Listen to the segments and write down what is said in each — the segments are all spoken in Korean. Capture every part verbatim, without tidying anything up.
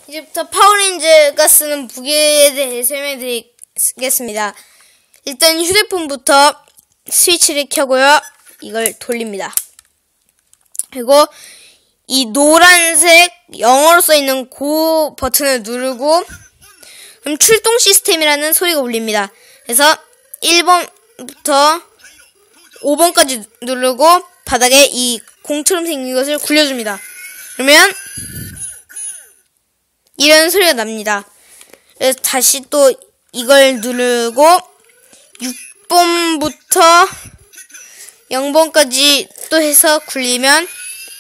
이제부터 파워레인저가 쓰는 무기에 대해 설명드리겠습니다. 일단 휴대폰부터 스위치를 켜고요. 이걸 돌립니다. 그리고 이 노란색 영어로 써있는 고 버튼을 누르고 그럼 출동 시스템이라는 소리가 울립니다. 그래서 일 번부터 오 번까지 누르고 바닥에 이 공처럼 생긴 것을 굴려줍니다. 그러면 이런 소리가 납니다. 그래서 다시 또 이걸 누르고 육 번부터 영 번까지 또 해서 굴리면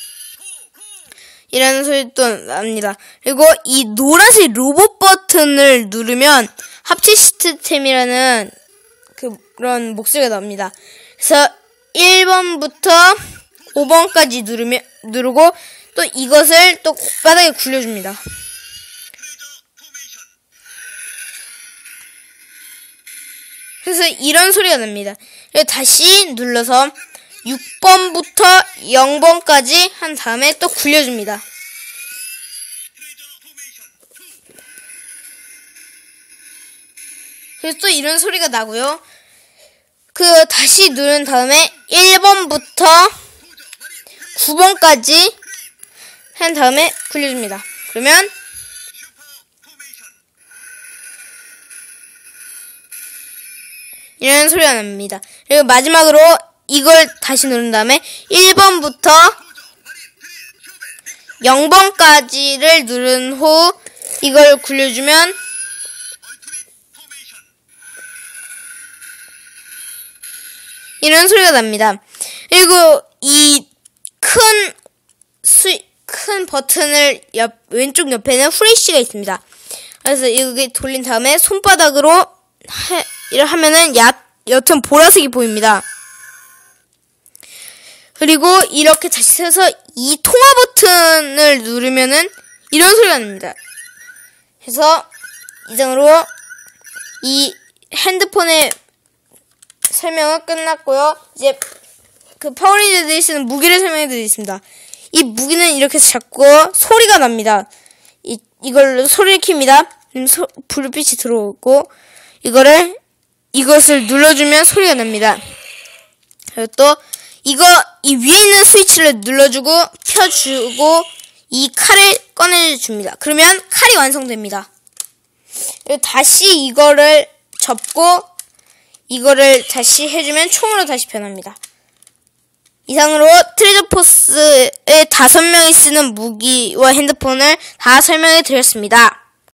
이라는 소리 또 납니다. 그리고 이 노란색 로봇 버튼을 누르면 합체 시스템이라는 그런 목소리가 납니다. 그래서 일 번부터 오 번까지 누르면, 누르고 또 이것을 또 바닥에 굴려줍니다. 그래서 이런 소리가 납니다. 그래서 다시 눌러서 육 번부터 영 번까지 한 다음에 또 굴려줍니다. 그래서 또 이런 소리가 나고요. 그 다시 누른 다음에 일 번부터 구 번까지 한 다음에 굴려줍니다. 그러면 이런 소리가 납니다. 그리고 마지막으로 이걸 다시 누른 다음에 일 번부터 영 번까지를 누른 후 이걸 굴려주면 이런 소리가 납니다. 그리고 이 큰 수, 큰 버튼을 옆, 왼쪽 옆에는 후레쉬가 있습니다. 그래서 이렇게 돌린 다음에 손바닥으로 하, 이렇게 하면은 얕, 옅은 보라색이 보입니다. 그리고 이렇게 다시 해서 이 통화 버튼을 누르면은 이런 소리가 납니다. 그래서 이상으로 이 핸드폰의 설명은 끝났고요. 이제 그 파워레인저들이 쓰는 무기를 설명해 드리겠습니다. 이 무기는 이렇게 잡고 소리가 납니다. 이, 이걸로 소리를 킵니다. 그럼 소, 불빛이 들어오고 이거를 이것을 눌러주면 소리가 납니다. 그리고 또 이거 이 위에 있는 스위치를 눌러주고 켜주고 이 칼을 꺼내줍니다. 그러면 칼이 완성됩니다. 그리고 다시 이거를 접고 이거를 다시 해주면 총으로 다시 변합니다. 이상으로 트레저포스의 다섯 명이 쓰는 무기와 핸드폰을 다 설명해 드렸습니다.